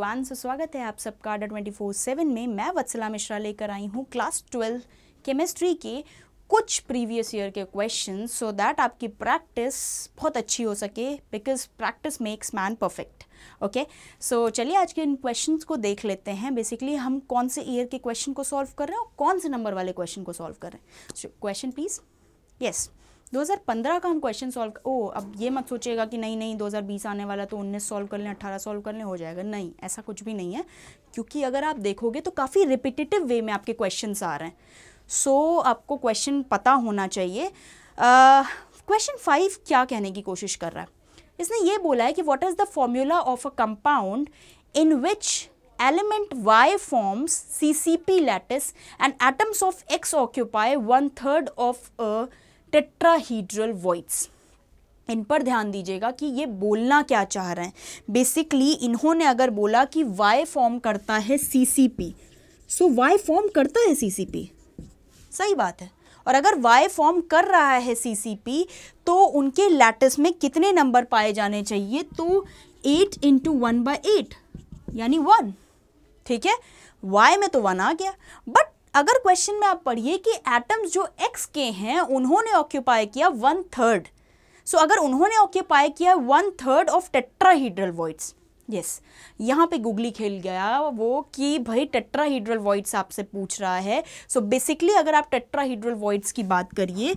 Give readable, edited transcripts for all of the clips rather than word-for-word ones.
Everyone, सो स्वागत है आप सबका Adda247 में। मैं वत्सला मिश्रा लेकर आई हूँ क्लास 12 केमिस्ट्री के कुछ प्रीवियस ईयर के क्वेश्चन, सो दैट आपकी प्रैक्टिस बहुत अच्छी हो सके, because practice makes man perfect. Okay, so चलिए आज के इन क्वेश्चंस को देख लेते हैं। बेसिकली हम कौन से ईयर के क्वेश्चन को सॉल्व कर रहे हैं और कौन से नंबर वाले क्वेश्चन को सॉल्व कर रहे हैं। Question please. यस, 2015 का हम क्वेश्चन सॉल्व अब ये मत सोचिएगा कि नहीं 2020 आने वाला तो 19 सॉल्व कर लें, 18 सॉल्व कर लें, हो जाएगा। नहीं, ऐसा कुछ भी नहीं है, क्योंकि अगर आप देखोगे तो काफ़ी रिपीटेटिव वे में आपके क्वेश्चंस आ रहे हैं। सो आपको क्वेश्चन पता होना चाहिए। क्वेश्चन 5 क्या कहने की कोशिश कर रहा है, इसने ये बोला है कि what is the formula of a compound in which element Y forms CCP lattice and atoms of X occupy 1/3 of a tetrahedral voids। इन पर ध्यान दीजिएगा कि ये बोलना क्या चाह रहे हैं। बेसिकली इन्होंने अगर बोला कि Y फॉर्म करता है CCP, सो Y फॉर्म करता है CCP, सही बात है। और अगर Y फॉर्म कर रहा है CCP तो उनके लैटिस में कितने नंबर पाए जाने चाहिए? तो 8 × 1/8 यानी 1। ठीक है, Y में तो 1 आ गया। बट अगर क्वेश्चन में आप पढ़िए कि एटम्स जो X के हैं उन्होंने ऑक्यूपाई किया 1/3। सो अगर उन्होंने ऑक्यूपाई किया 1/3 ऑफ टेट्राहीड्रल वॉइड्स, यस, यहाँ पे गूगली खेल गया वो कि भाई टेट्राहीड्रल वॉइड्स आपसे पूछ रहा है। सो बेसिकली अगर आप टेट्राहीड्रल वॉइड्स की बात करिए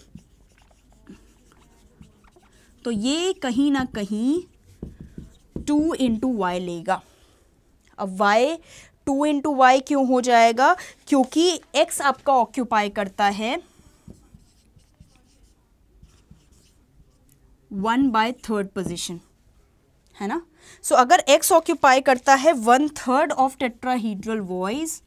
तो ये कहीं ना कहीं 2 × Y लेगा। अब Y 2 × Y क्यों हो जाएगा? क्योंकि X आपका ऑक्यूपाई करता है 1/3 पोजीशन, है ना। सो अगर X ऑक्यूपाई करता है 1/3 ऑफ टेट्राहीड्रल वॉइड्स,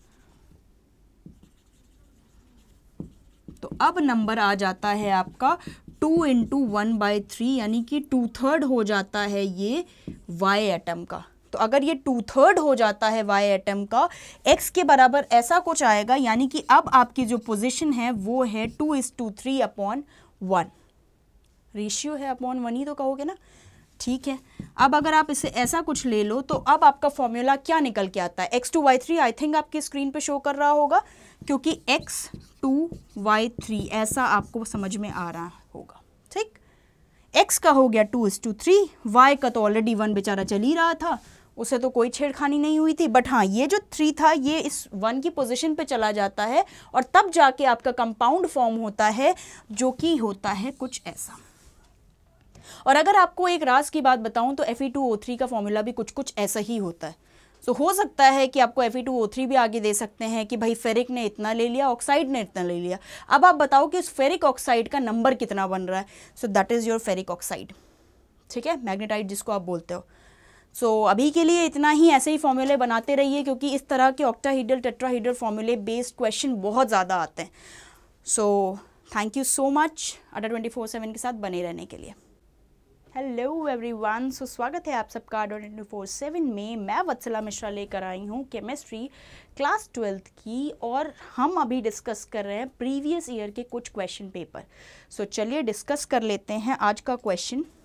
तो अब नंबर आ जाता है आपका 2 × 1/3 यानी कि 2/3 हो जाता है ये Y एटम का। तो अगर ये 2/3 हो जाता है Y एटम का, X के बराबर ऐसा कुछ आएगा, यानी कि अब आपकी जो पोजीशन है वो है 2:3/1। रेशियो है अपॉन 1 ही तो कहोगे ना। ठीक है, अब अगर आप इसे ऐसा कुछ ले लो तो अब आपका फॉर्मूला क्या निकल के आता है? X2Y3 आई थिंक आपकी स्क्रीन पे शो कर रहा होगा, क्योंकि X2Y3 ऐसा आपको समझ में आ रहा होगा। ठीक, X का हो गया 2:3, Y का तो ऑलरेडी 1 बेचारा चल ही रहा था, उसे तो कोई छेड़खानी नहीं हुई थी। बट हाँ, ये जो 3 था ये इस 1 की पोजीशन पे चला जाता है और तब जाके आपका कंपाउंड फॉर्म होता है, जो कि होता है कुछ ऐसा। और अगर आपको एक राज की बात बताऊं तो Fe2O3 का फॉर्मूला भी कुछ ऐसा ही होता है। सो हो सकता है कि आपको Fe2O3 भी आगे दे सकते हैं कि भाई फेरिक ने इतना ले लिया, ऑक्साइड ने इतना ले लिया। अब आप बताओ कि उस फेरिक ऑक्साइड का नंबर कितना बन रहा है। So that is your ferric oxide. ठीक है, मैग्नेटाइट जिसको आप बोलते हो। सो अभी के लिए इतना ही, ऐसे ही फॉर्मूले बनाते रहिए, क्योंकि इस तरह के ऑक्टाहीड्रल टेट्राहीड्रल फॉर्मूले बेस्ड क्वेश्चन बहुत ज़्यादा आते हैं। So thank you so much Adda247 के साथ बने रहने के लिए। हेलो एवरीवन, सो स्वागत है आप सबका Adda247 में। मैं वत्सला मिश्रा लेकर आई हूँ केमिस्ट्री क्लास 12 की, और हम अभी डिस्कस कर रहे हैं प्रीवियस ईयर के कुछ क्वेश्चन पेपर। सो चलिए डिस्कस कर लेते हैं आज का क्वेश्चन।